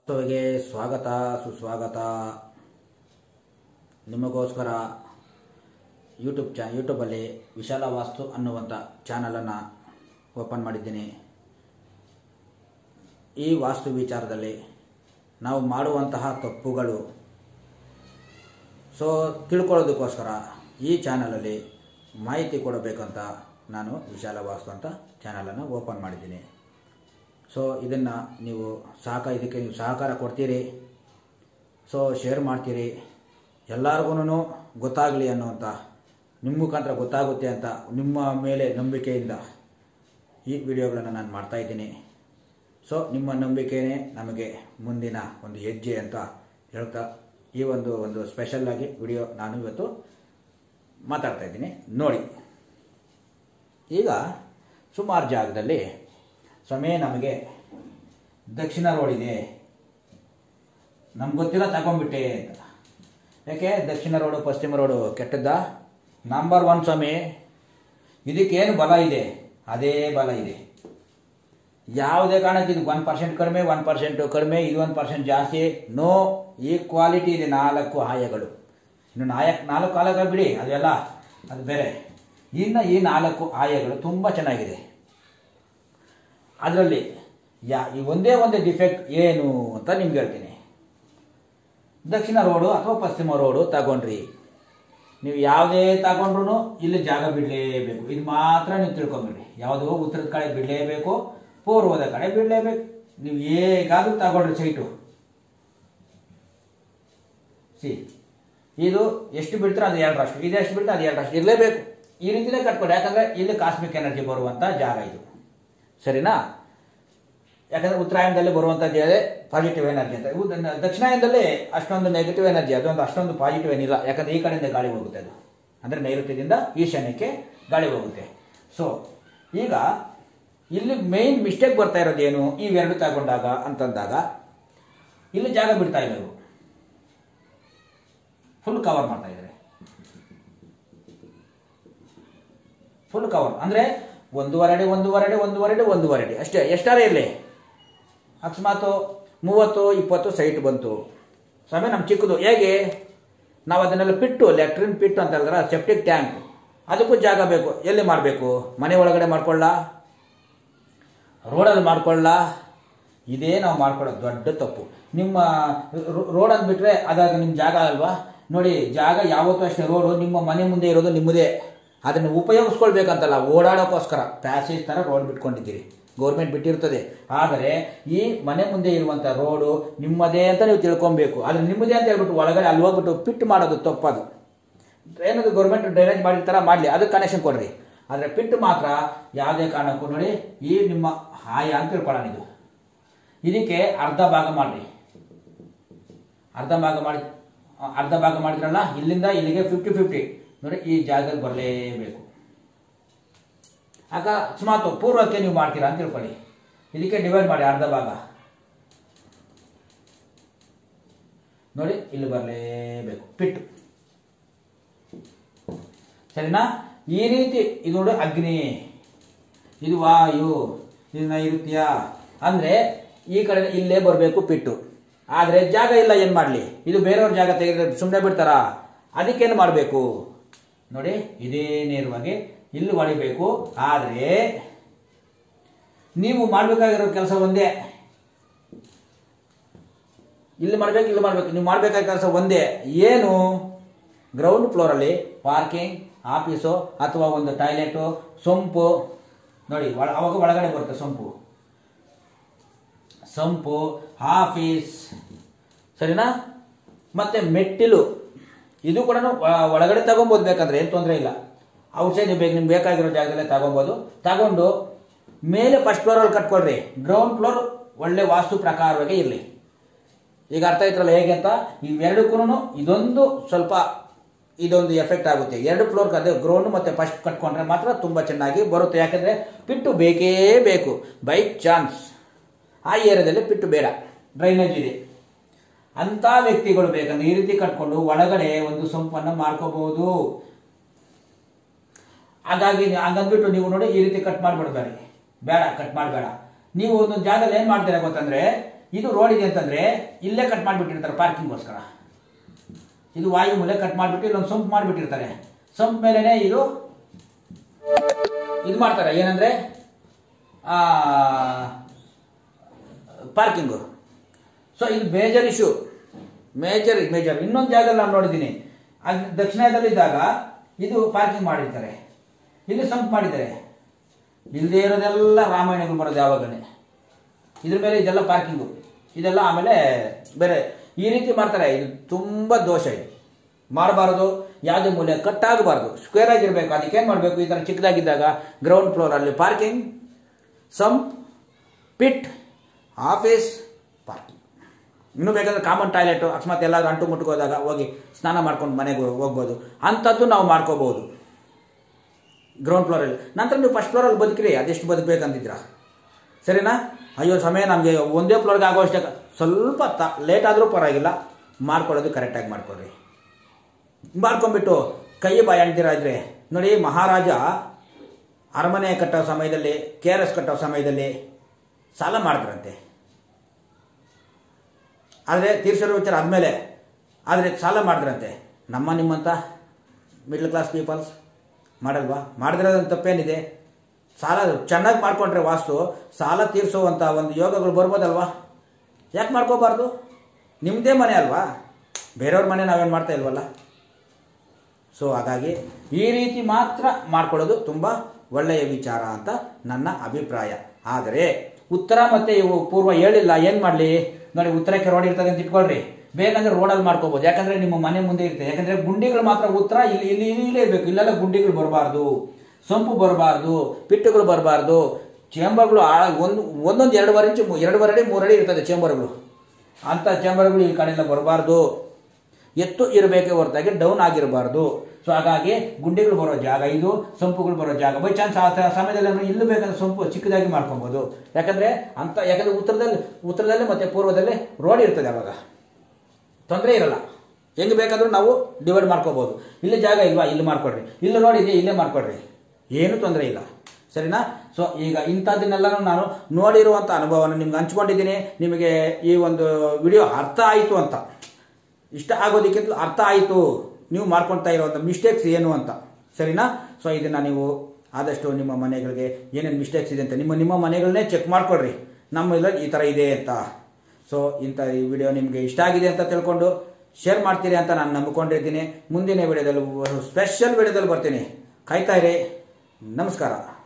ಗೆ ಸ್ವಾಗತ ಸುಸ್ವಾಗತ. ನಿಮಗೋಸ್ಕರ ಯೂಟ್ಯೂಬಲ್ಲಿ ವಿಶಾಲ ವಾಸ್ತು ಅನ್ನುವಂಥ ಚಾನಲನ್ನು ಓಪನ್ ಮಾಡಿದ್ದೀನಿ. ಈ ವಾಸ್ತು ವಿಚಾರದಲ್ಲಿ ನಾವು ಮಾಡುವಂತಹ ತಪ್ಪುಗಳು ತಿಳ್ಕೊಳ್ಳೋದಕ್ಕೋಸ್ಕರ ಈ ಚಾನಲಲ್ಲಿ ಮಾಹಿತಿ ಕೊಡಬೇಕಂತ ನಾನು ವಿಶಾಲ ವಾಸ್ತು ಅಂತ ಚಾನಲನ್ನು ಓಪನ್ ಮಾಡಿದ್ದೀನಿ. ಇದನ್ನು ನೀವು ಇದಕ್ಕೆ ನೀವು ಸಹಕಾರ ಕೊಡ್ತೀರಿ, ಶೇರ್ ಮಾಡ್ತೀರಿ, ಎಲ್ಲರಿಗೂ ಗೊತ್ತಾಗಲಿ ಅನ್ನುವಂಥ ನಿಮ್ಮ ಮುಖಾಂತರ ಗೊತ್ತಾಗುತ್ತೆ ಅಂತ ನಿಮ್ಮ ಮೇಲೆ ನಂಬಿಕೆಯಿಂದ ಈ ವಿಡಿಯೋಗಳನ್ನು ನಾನು ಮಾಡ್ತಾಯಿದ್ದೀನಿ. ನಿಮ್ಮ ನಂಬಿಕೆಯೇ ನಮಗೆ ಮುಂದಿನ ಒಂದು ಹೆಜ್ಜೆ ಅಂತ ಹೇಳ್ತಾ ಈ ಒಂದು ಸ್ಪೆಷಲ್ಲಾಗಿ ವಿಡಿಯೋ ನಾನು ಇವತ್ತು ಮಾತಾಡ್ತಾಯಿದ್ದೀನಿ. ನೋಡಿ, ಈಗ ಸುಮಾರು ಜಾಗದಲ್ಲಿ ನಮಗೆ ದಕ್ಷಿಣ ರೋಡ್ ಇದೆ, ನಮ್ಗೆ ಗೊತ್ತಿಲ್ಲ ತಗೊಂಡ್ಬಿಟ್ಟೆ ಅಂತ. ಯಾಕೆ ದಕ್ಷಿಣ ರೋಡು ಪಶ್ಚಿಮ ರೋಡು ಕೆಟ್ಟದ್ದ? ನಂಬರ್ 1 ಸ್ವಾಮಿ, ಇದಕ್ಕೇನು ಬಲ ಇದೆ ಅದೇ ಬಲ ಇದೆ. ಯಾವುದೇ ಕಾರಣಕ್ಕೆ ಇದು 1% ಕಡಿಮೆ 1% ಕಡಿಮೆ, ಇದು 1% ಜಾಸ್ತಿ, ನೋ ಈಕ್ವಾಲಿಟಿ ಇದೆ. 4 ಆಯಗಳು. ಇನ್ನು 4 ಆಯಗಳು ಬಿಡಿ, ಅದೆಲ್ಲ ಅದು ಬೇರೆ. ಇನ್ನು ಈ 4 ಆಯಗಳು ತುಂಬ ಚೆನ್ನಾಗಿದೆ. ಅದರಲ್ಲಿ ಈ ಒಂದೇ ಡಿಫೆಕ್ಟ್ ಏನು ಅಂತ ನಿಮ್ಗೆ ಹೇಳ್ತೀನಿ. ದಕ್ಷಿಣ ರೋಡು ಅಥವಾ ಪಶ್ಚಿಮ ರೋಡು ತಗೊಂಡ್ರಿ, ನೀವು ಯಾವುದೇ ತಗೊಂಡ್ರು ಇಲ್ಲಿ ಜಾಗ ಬಿಡಲೇಬೇಕು. ಇದು ಮಾತ್ರ ನೀವು ತಿಳ್ಕೊಂಬಿಡ್ರಿ. ಯಾವುದೋ ಉತ್ತರದ ಕಡೆ ಬಿಡಲೇಬೇಕು, ಪೂರ್ವದ ಕಡೆ ಬಿಡಲೇಬೇಕು. ನೀವು ಹೇಗಾದ್ರೂ ತಗೊಂಡ್ರಿ ಸೈಟು. ಇದು ಎಷ್ಟು ಬಿಡ್ತೀರೋ ಅದು 2 ಇದು ಎಷ್ಟು ಬಿಡ್ತೀರೋ ಅದು 2 ಇರಲೇಬೇಕು. ಈ ರೀತಿಯೇ ಕಟ್ಕೊಡಿ. ಯಾಕಂದರೆ ಇಲ್ಲಿ ಕಾಸ್ಮಿಕ್ ಎನರ್ಜಿ ಬರುವಂಥ ಜಾಗ ಇದು, ಸರಿನಾ? ಯಾಕಂದರೆ ಉತ್ತರಾಯಣದಲ್ಲಿ ಬರುವಂಥದ್ದು ಇದೆ ಪಾಸಿಟಿವ್ ಎನರ್ಜಿ ಅಂತ. ದಕ್ಷಿಣಾಯನದಲ್ಲಿ ಅಷ್ಟೊಂದು ನೆಗೆಟಿವ್ ಎನರ್ಜಿ, ಅದೊಂದು ಅಷ್ಟೊಂದು ಪಾಸಿಟಿವ್ ಏನಿಲ್ಲ. ಯಾಕಂದರೆ ಈ ಕಡೆಯಿಂದ ಗಾಳಿ ಹೋಗುತ್ತೆ, ಅದು ಅಂದರೆ ನೈಋತ್ಯದಿಂದ ಈಶಾನ್ಯಕ್ಕೆ ಗಾಳಿ ಹೋಗುತ್ತೆ. ಈಗ ಇಲ್ಲಿ ಮೇನ್ ಮಿಸ್ಟೇಕ್ ಬರ್ತಾ ಇರೋದು ಏನು? ಇವೆರಡು ತಗೊಂಡಾಗ ಅಂತಂದಾಗ ಇಲ್ಲಿ ಜಾಗ ಬಿಡ್ತಾ ಇಲ್ಲ, ಇವರು ಫುಲ್ ಕವರ್ ಮಾಡ್ತಾ ಇದ್ದಾರೆ. ಫುಲ್ ಕವರ್ ಅಂದರೆ 1.5 ಅಷ್ಟೇ. ಎಷ್ಟಾರೇ ಇರಲಿ, ಅಕಸ್ಮಾತ್ 30-20 ಸೈಟ್ ಬಂತು ಸಮಯ ನಮ್ಮ ಚಿಕ್ಕದು. ಹೇಗೆ ನಾವು ಅದನ್ನೆಲ್ಲ ಪಿಟ್ಟು, ಲ್ಯಾಟ್ರಿನ್ ಪಿಟ್ಟು ಅಂತ ಹೇಳಿದ್ರೆ ಸೆಪ್ಟಿಕ್ ಟ್ಯಾಂಕ್, ಅದಕ್ಕೂ ಜಾಗ ಬೇಕು. ಎಲ್ಲಿ ಮಾಡಬೇಕು? ಮನೆ ಒಳಗಡೆ ಮಾಡ್ಕೊಳ್ಳ, ರೋಡಲ್ಲಿ ಮಾಡ್ಕೊಳ್ಳ? ಇದೇ ನಾವು ಮಾಡ್ಕೊಳ್ಳೋದು ದೊಡ್ಡ ತಪ್ಪು. ನಿಮ್ಮ ರೋಡನ್ನು ಬಿಟ್ಟರೆ ಅದಾಗ ನಿಮ್ಮ ಜಾಗ ಅಲ್ವಾ? ನೋಡಿ, ಜಾಗ ಯಾವತ್ತೂ ಅಷ್ಟೇ. ರೋಡು ನಿಮ್ಮ ಮನೆ ಮುಂದೆ ಇರೋದು ನಿಮ್ಮದೇ. ಅದನ್ನು ಉಪಯೋಗಿಸ್ಕೊಳ್ಬೇಕಂತಲ್ಲ, ಓಡಾಡೋಕ್ಕೋಸ್ಕರ ಪ್ಯಾಸೇಜ್ ಥರ ರೋಡ್ ಬಿಟ್ಕೊಂಡಿದ್ದೀರಿ, ಗೌರ್ಮೆಂಟ್ ಬಿಟ್ಟಿರ್ತದೆ. ಆದರೆ ಈ ಮನೆ ಮುಂದೆ ಇರುವಂಥ ರೋಡು ನಿಮ್ಮದೇ ಅಂತ ನೀವು ತಿಳ್ಕೊಬೇಕು. ಆದರೆ ನಿಮ್ಮದೇ ಅಂತ ಹೇಳ್ಬಿಟ್ಟು ಒಳಗಡೆ ಅಲ್ಲಿ ಹೋಗ್ಬಿಟ್ಟು ಪಿಟ್ ಮಾಡೋದು ತಪ್ಪದು. ಏನದು ಗೌರ್ಮೆಂಟ್ ಡ್ರೈನೇಜ್ ಮಾಡಿರ್ತಾರ, ಮಾಡಲಿ, ಅದಕ್ಕೆ ಕನೆಕ್ಷನ್ ಕೊಡ್ರಿ. ಆದರೆ ಪಿಟ್ ಮಾತ್ರ ಯಾವುದೇ ಕಾರಣಕ್ಕೂ ನೋಡಿ, ಈ ನಿಮ್ಮ ಆಯ ಅಂತ ತಿಳ್ಕೊಳ್ಳೋಣ. ಇದಕ್ಕೆ ಅರ್ಧ ಭಾಗ ಮಾಡಿರಿ. ಅರ್ಧ ಭಾಗ ಮಾಡಿದ್ರಲ್ಲ, ಇಲ್ಲಿಂದ ಇಲ್ಲಿಗೆ 50-50 ನೋಡಿ, ಈ ಜಾಗದಲ್ಲಿ ಬರಲೇಬೇಕು. ಆಗ ಅಕಸ್ಮಾತ್ ಪೂರ್ವಕ್ಕೆ ನೀವು ಮಾಡ್ತೀರಾ ಅಂತ ತಿಳ್ಕೊಳ್ಳಿ, ಇದಕ್ಕೆ ಡಿವೈಡ್ ಮಾಡಿ ಅರ್ಧ ಭಾಗ ನೋಡಿ, ಇಲ್ಲಿ ಬರಲೇಬೇಕು ಪಿಟ್ಟು, ಸರಿನಾ? ಈ ರೀತಿ ಇದು ನೋಡಿ, ಅಗ್ನಿ, ಇದು ವಾಯು, ಇದು ನೈಋತ್ಯ ಅಂದರೆ ಈ ಕಡೆ ಇಲ್ಲೇ ಬರಬೇಕು ಪಿಟ್ಟು. ಆದರೆ ಜಾಗ ಇಲ್ಲ, ಏನು ಮಾಡಲಿ? ಇದು ಬೇರೆಯವ್ರ ಜಾಗ ತೆಗೆದ್ರೆ ಸುಮ್ಮನೆ ಬಿಡ್ತಾರಾ? ಅದಕ್ಕೇನು ಮಾಡಬೇಕು ನೋಡಿ, ಇದೇ ನೇರವಾಗಿ ಇಲ್ಲಿ ಹೊಡಿಬೇಕು. ಆದರೆ ನೀವು ಮಾಡಬೇಕಾಗಿರೋ ಕೆಲಸ ಒಂದೇ, ಇಲ್ಲಿ ಮಾಡಬೇಕು, ಇಲ್ಲಿ ಮಾಡಬೇಕು. ನೀವು ಮಾಡಬೇಕಾಗಿರೋ ಕೆಲಸ ಒಂದೇ. ಏನು? ಗ್ರೌಂಡ್ ಫ್ಲೋರಲ್ಲಿ ಪಾರ್ಕಿಂಗ್, ಆಫೀಸು ಅಥವಾ ಒಂದು ಟಾಯ್ಲೆಟು, ಸೊಂಪು ನೋಡಿ, ಅವಾಗ ಒಳಗಡೆ ಬರುತ್ತೆ ಸೊಂಪು, ಆಫೀಸ್, ಸರಿನಾ? ಮತ್ತೆ ಮೆಟ್ಟಿಲು, ಇದು ಕೂಡ ಒಳಗಡೆ ತಗೊಬೋದು. ಬೇಕಾದ್ರೆ ಏನು ತೊಂದರೆ ಇಲ್ಲ. ಔಟ್ಸೈಡ್ ನಿಮ್ಗೆ ಬೇಕಾಗಿರೋ ಜಾಗದಲ್ಲೇ ತಗೊಬೋದು. ತಗೊಂಡು ಮೇಲೆ ಫಸ್ಟ್ ಫ್ಲೋರಲ್ಲಿ ಕಟ್ಕೊಳ್ರಿ. ಗ್ರೌಂಡ್ ಫ್ಲೋರ್ ಒಳ್ಳೆ ವಾಸ್ತು ಪ್ರಕಾರವಾಗಿ ಇರಲಿ. ಈಗ ಅರ್ಥ ಆಯ್ತಲ್ಲ ಹೇಗೆ ಅಂತ? ಇವೆರಡಕ್ಕೂ ಇದೊಂದು ಎಫೆಕ್ಟ್ ಆಗುತ್ತೆ. 2 ಫ್ಲೋರ್ ಅದೇ ಗ್ರೌಂಡ್ ಮತ್ತು ಫಸ್ಟ್ ಕಟ್ಕೊಂಡ್ರೆ ಮಾತ್ರ ತುಂಬ ಚೆನ್ನಾಗಿ ಬರುತ್ತೆ. ಯಾಕಂದರೆ ಪಿಟ್ಟು ಬೇಕೇ ಬೇಕು. ಬೈ ಚಾನ್ಸ್ ಆ ಏರಿಯಾದಲ್ಲಿ ಪಿಟ್ಟು ಬೇಡ, ಡ್ರೈನೇಜ್ ಇದೆ ಅಂಥ ವ್ಯಕ್ತಿಗಳು ಬೇಕಂದ್ರೆ ಈ ರೀತಿ ಕಟ್ಕೊಂಡು ಒಳಗಡೆ ಒಂದು ಸೊಂಪನ್ನು ಮಾಡ್ಕೋಬಹುದು. ಹಾಗಾಗಿ ಹಂಗಂದ್ಬಿಟ್ಟು ನೀವು ನೋಡಿ, ಈ ರೀತಿ ಕಟ್ ಮಾಡಿಬಿಡ್ಬೇಡಿ, ಬೇಡ, ಕಟ್ ಮಾಡಬೇಡ. ನೀವು ಒಂದೊಂದು ಜಾಗದಲ್ಲಿ ಏನು ಮಾಡ್ತೀರಾ ಗೊತ್ತಂದ್ರೆ, ಇದು ರೋಡ್ ಇದೆ ಅಂತಂದರೆ ಇಲ್ಲೇ ಕಟ್ ಮಾಡಿಬಿಟ್ಟಿರ್ತಾರೆ ಪಾರ್ಕಿಂಗ್ಗೋಸ್ಕರ. ಇದು ವಾಯು ಮೂಲೆ ಕಟ್ ಮಾಡಿಬಿಟ್ಟು ಇಲ್ಲೊಂದು ಸಂಪ್ ಮಾಡಿಬಿಟ್ಟಿರ್ತಾರೆ. ಸಂಪ್ ಮೇಲೇ ಇದು ಮಾಡ್ತಾರೆ, ಏನಂದರೆ ಪಾರ್ಕಿಂಗು. ಸೊ ಇದು ಮೇಜರ್ ಇಶ್ಯೂ, ಮೇಜರ್. ಇನ್ನೊಂದು ಜಾಗದಲ್ಲಿ ನಾನು ನೋಡಿದ್ದೀನಿ, ಅದು ದಕ್ಷಿಣದಲ್ಲಿದ್ದಾಗ ಇದು ಪಾರ್ಕಿಂಗ್ ಮಾಡಿರ್ತಾರೆ, ಇಲ್ಲಿ ಸಂಪ್ ಮಾಡಿದ್ದಾರೆ. ಇಲ್ಲದೆ ಇರೋದೆಲ್ಲ ರಾಮಾಯಣಗಳು ಬರೋದು ಯಾವಾಗಲೇ ಇದ್ರ ಮೇಲೆ ಇದೆಲ್ಲ ಪಾರ್ಕಿಂಗು, ಇದೆಲ್ಲ ಆಮೇಲೆ ಬೇರೆ ಈ ರೀತಿ ಮಾಡ್ತಾರೆ. ಇದು ತುಂಬ ದೋಷ, ಇದು ಮಾಡಬಾರ್ದು. ಯಾವುದೇ ಮೂಲೆ ಕಟ್ಟಾಗಬಾರ್ದು, ಸ್ಕ್ವೇರ್ ಆಗಿರಬೇಕು. ಅದಕ್ಕೇನು ಮಾಡಬೇಕು, ಈ ಥರ ಚಿಕ್ಕದಾಗಿದ್ದಾಗ ಗ್ರೌಂಡ್ ಫ್ಲೋರಲ್ಲಿ parking, sump, pit, office, parking. ಇನ್ನೂ ಬೇಕಾದ್ರೆ ಕಾಮನ್ ಟಾಯ್ಲೆಟು, ಅಕಸ್ಮಾತ್ ಎಲ್ಲಾದ್ರೂ ಅಂಟು ಮುಟ್ಕೋದಾಗ ಹೋಗಿ ಸ್ನಾನ ಮಾಡ್ಕೊಂಡು ಮನೆಗೆ ಹೋಗ್ಬೋದು. ಅಂಥದ್ದು ನಾವು ಮಾಡ್ಕೋಬೋದು ಗ್ರೌಂಡ್ ಫ್ಲೋರಲ್ಲಿ. ನಂತರ ನೀವು ಫಸ್ಟ್ ಫ್ಲೋರಲ್ಲಿ ಬದುಕ್ರಿ, ಅದೆಷ್ಟು ಬದುಕಬೇಕಂತಿದ್ದೀರಾ, ಸರಿನಾ? ಅಯ್ಯೋ ಸಮಯ ನಮಗೆ ಒಂದೇ ಫ್ಲೋರ್ಗೆ ಆಗೋಷ್ಟೇ, ಸ್ವಲ್ಪ ಲೇಟ್ ಆದರೂ ಪರವಾಗಿಲ್ಲ, ಮಾಡ್ಕೊಳ್ಳೋದು ಕರೆಕ್ಟಾಗಿ ಮಾಡ್ಕೊಳ್ರಿ. ಮಾಡ್ಕೊಂಡ್ಬಿಟ್ಟು ಕೈ ಬಾಯಿ ಅಂಟಿರ ಇದ್ರೆ ನೋಡಿ, ಮಹಾರಾಜ ಅರಮನೆ ಕಟ್ಟೋ ಸಮಯದಲ್ಲಿ, KRS ಕಟ್ಟೋ ಸಮಯದಲ್ಲಿ ಸಾಲ ಮಾಡಿದ್ರಂತೆ. ಆದರೆ ತೀರ್ಸೋರು ವಿಚಾರ ಆದಮೇಲೆ, ಆದರೆ ಸಾಲ ಮಾಡಿದ್ರಂತೆ. ನಿಮ್ಮಂಥ ಮಿಡ್ಲ್ ಕ್ಲಾಸ್ ಪೀಪಲ್ಸ್ ಮಾಡಲ್ವಾ? ಮಾಡಿದ್ರಂತ ತಪ್ಪೇನಿದೆ? ಸಾಲ ಚೆನ್ನಾಗಿ ಮಾಡ್ಕೊಂಡ್ರೆ ವಾಸ್ತು ಸಾಲ ತೀರಿಸುವಂಥ ಒಂದು ಯೋಗಗಳು ಬರ್ಬೋದಲ್ವಾ? ಯಾಕೆ ಮಾಡ್ಕೋಬಾರ್ದು? ನಿಮ್ಮದೇ ಮನೆ ಅಲ್ವಾ, ಬೇರೆಯವ್ರ ಮನೆ ನಾವೇನು ಮಾಡ್ತಾ ಇಲ್ವಲ್ಲ. ಸೊ ಹಾಗಾಗಿ ಈ ರೀತಿ ಮಾತ್ರ ಮಾಡ್ಕೊಳ್ಳೋದು ತುಂಬ ಒಳ್ಳೆಯ ವಿಚಾರ ಅಂತ ನನ್ನ ಅಭಿಪ್ರಾಯ. ಆದರೆ ಉತ್ತರ ಮತ್ತು ಇವು ಪೂರ್ವ ಹೇಳಿಲ್ಲ, ಏನು ಮಾಡಲಿ ನೋಡಿ. ಉತ್ತರಕ್ಕೆ ರೋಡ್ ಇರ್ತದೆ ಅಂತ ಇಟ್ಕೊಳ್ರಿ, ಬೇಕಂದ್ರೆ ರೋಡಲ್ಲಿ ಮಾಡ್ಕೋಬೋದು. ಯಾಕಂದರೆ ನಿಮ್ಮ ಮನೆ ಮುಂದೆ ಇರ್ತದೆ. ಯಾಕಂದರೆ ಗುಂಡಿಗಳು ಮಾತ್ರ ಉತ್ತರ ಇಲ್ಲಿ ಇರಬೇಕು. ಇಲ್ಲೆಲ್ಲ ಗುಂಡಿಗಳು ಬರಬಾರ್ದು, ಸೊಂಪು ಬರಬಾರ್ದು, ಪಿಟ್ಟುಗಳು ಬರಬಾರ್ದು. ಚೇಂಬರ್ಗಳು ಒಂದೊಂದು 2.5 ಇಂಚು 2.5 ಅಡಿ 3 ಅಡಿ ಇರ್ತದೆ ಚೇಂಬರ್ಗಳು. ಅಂಥ ಚೇಂಬರ್ಗಳು ಈ ಕಡೆಯಿಂದ ಬರಬಾರ್ದು, ಎತ್ತು ಇರಬೇಕೇ ಹೊರತಾಗಿ ಡೌನ್ ಆಗಿರಬಾರ್ದು. ಸೊ ಹಾಗಾಗಿ ಗುಂಡಿಗಳು ಬರೋ ಜಾಗ ಇದು, ಸಂಪುಗಳು ಬರೋ ಜಾಗ. ಬೈ ಚಾನ್ಸ್ ಆ ಸಮಯದಲ್ಲಿ ನಾವು ಇಲ್ಲೂ ಬೇಕಂದ್ರೆ ಸಂಪು ಚಿಕ್ಕದಾಗಿ ಮಾಡ್ಕೊಬೋದು. ಯಾಕಂದರೆ ಉತ್ತರದಲ್ಲಿ ಮತ್ತು ಪೂರ್ವದಲ್ಲಿ ರೋಡ್ ಇರ್ತದೆ, ಅವಾಗ ತೊಂದರೆ ಇರಲ್ಲ. ಹೆಂಗೆ ಬೇಕಾದರೂ ನಾವು ಡಿವೈಡ್ ಮಾಡ್ಕೋಬೋದು. ಇಲ್ಲಿ ಜಾಗ ಇಲ್ವಾ, ಇಲ್ಲಿ ಮಾಡ್ಕೊಡ್ರಿ. ಇಲ್ಲಿ ರೋಡ್ ಇದೆಯಾ, ಇಲ್ಲೇ ಮಾಡ್ಕೊಡ್ರಿ, ಏನೂ ತೊಂದರೆ ಇಲ್ಲ, ಸರಿನಾ? ಸೊ ಈಗ ಇಂಥದ್ದನ್ನೆಲ್ಲನೂ ನಾನು ನೋಡಿರುವಂಥ ಅನುಭವನ ನಿಮ್ಗೆ ಹಂಚ್ಕೊಂಡಿದ್ದೀನಿ. ನಿಮಗೆ ಈ ಒಂದು ವಿಡಿಯೋ ಅರ್ಥ ಆಯಿತು ಅಂತ, ಇಷ್ಟ ಆಗೋದಕ್ಕಿಂತಲೂ ಅರ್ಥ ಆಯಿತು ನೀವು ಮಾಡ್ಕೊಳ್ತಾ ಇರೋವಂಥ ಮಿಸ್ಟೇಕ್ಸ್ ಏನು ಅಂತ, ಸರಿನಾ? ಸೊ ಇದನ್ನು ನೀವು ಆದಷ್ಟು ನಿಮ್ಮ ಮನೆಗಳಿಗೆ ಏನೇನು ಮಿಸ್ಟೇಕ್ಸ್ ಇದೆ ಅಂತ ನಿಮ್ಮ ಮನೆಗಳನ್ನೇ ಚೆಕ್ ಮಾಡ್ಕೊಳ್ರಿ. ನಮ್ಮಲ್ಲಿ ಈ ಥರ ಇದೆ ಅಂತ. ಸೊ ಈ ವಿಡಿಯೋ ನಿಮಗೆ ಇಷ್ಟ ಆಗಿದೆ ಅಂತ ತಿಳ್ಕೊಂಡು ಶೇರ್ ಮಾಡ್ತೀರಿ ಅಂತ ನಾನು ನಂಬಿಕೊಂಡಿರ್ತೀನಿ. ಮುಂದಿನ ವಿಡಿಯೋದಲ್ಲಿ ಸ್ಪೆಷಲ್ ವಿಡಿಯೋದಲ್ಲಿ ಬರ್ತೀನಿ, ಕಾಯ್ತಾ ಇರಿ. ನಮಸ್ಕಾರ.